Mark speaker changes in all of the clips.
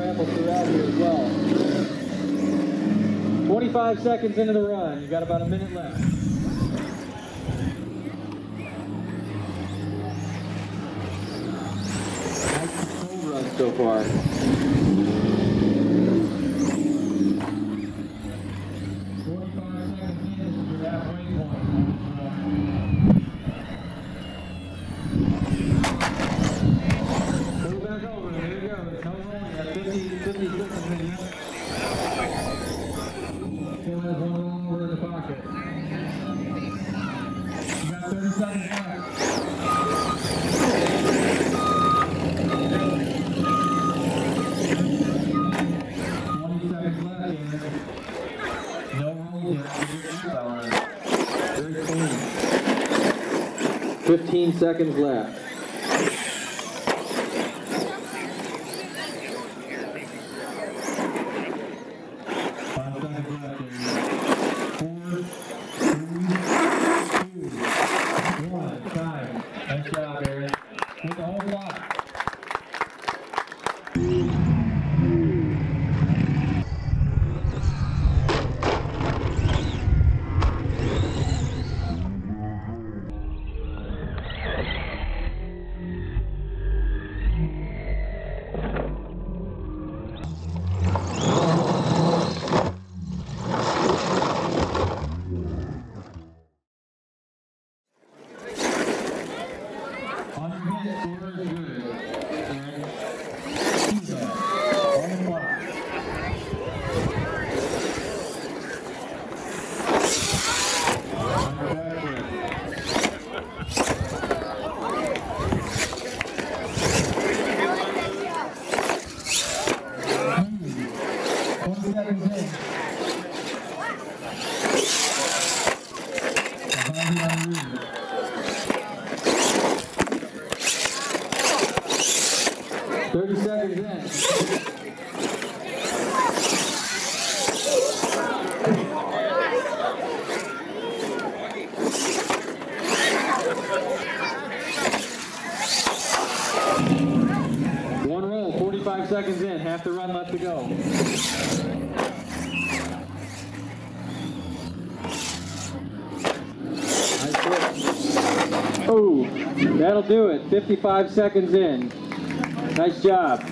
Speaker 1: scramble throughout here as well. 25 seconds into the run. You got about a minute left. Nice control run so far. Very clean. 15 seconds left. One roll, 45 seconds in, half the run left to go. Oh, that'll do it, 55 seconds in. Nice job.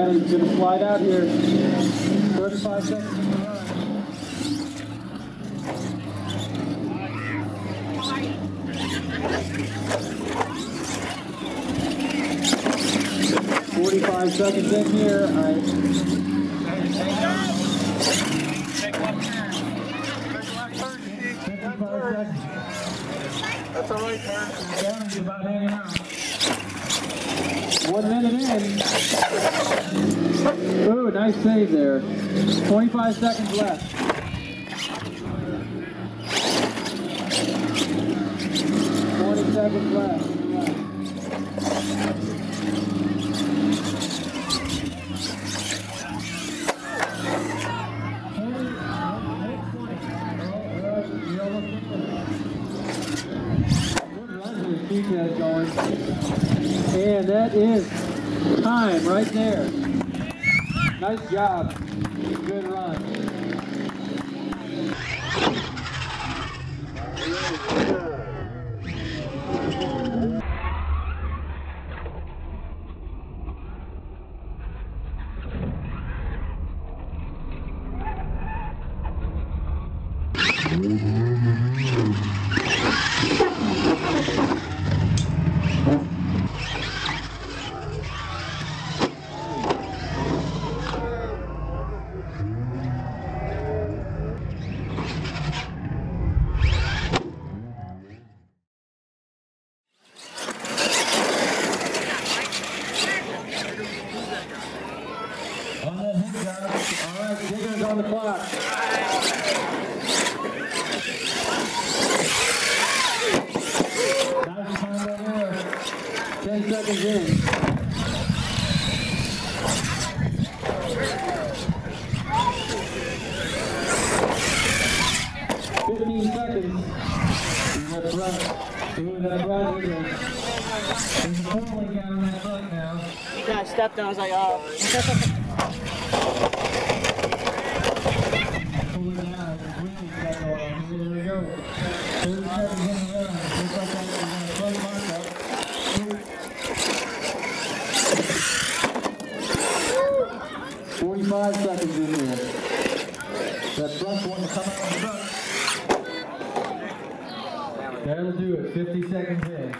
Speaker 1: right, he's going to slide out here. 35 seconds in the run. 45 seconds in here. All right.
Speaker 2: That's all right, sir.
Speaker 1: He's about hanging out. 1 minute in. Ooh, nice save there. 25 seconds left. 20 seconds left. Details going, and that is time right there. Nice job. Good run. On that hit, guys. All right, Digger's on the clock. Nice time right there. 10 seconds in. 15 seconds. That's right. Ooh, that's right. There's a 4-1 guy on that front now.
Speaker 3: He kind of stepped and I was like, oh.
Speaker 1: Pulling it out. Really got going on. Here we go. 30 seconds in the run. Looks like that we're going to front mark up. 45 seconds in here. That front one coming on the front. That'll do it. 50 seconds in.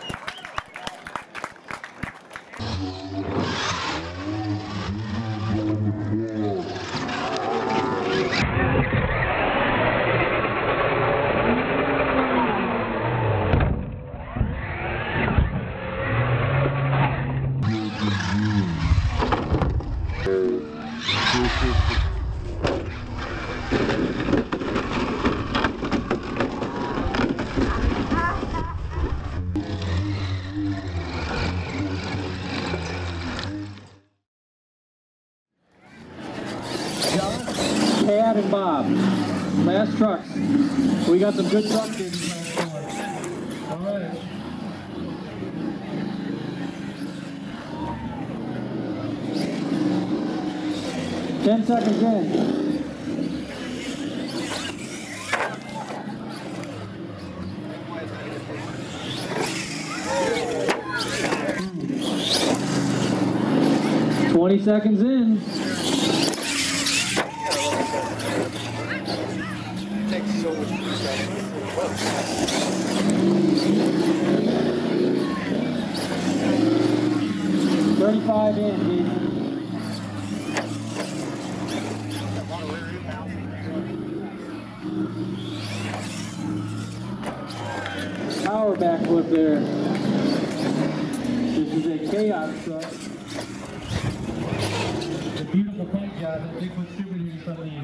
Speaker 1: Tad and Bob, last trucks. We got some good trucks here this last one. All right. Ten seconds in. $20 seconds in.
Speaker 2: Takes so much to
Speaker 1: 35 in, Jason. Power backflip there. This is a chaos truck. It's a beautiful paint job that Bigfoot Super Duty from the late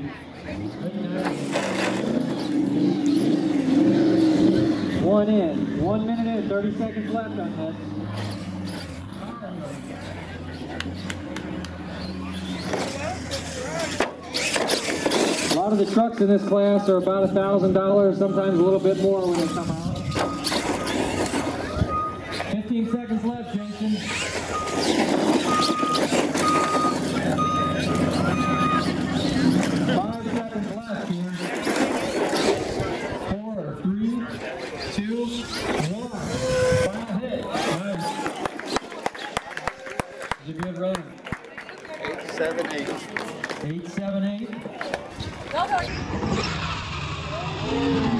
Speaker 1: 90s. One in. 1 minute in. 30 seconds left on this. A lot of the trucks in this class are about $1,000, sometimes a little bit more when they come out. 15 seconds left, Jason. 5 seconds left here. 4, 3, 2, 1. Final hit. Nice. It's a good run.
Speaker 2: 878.
Speaker 1: 878.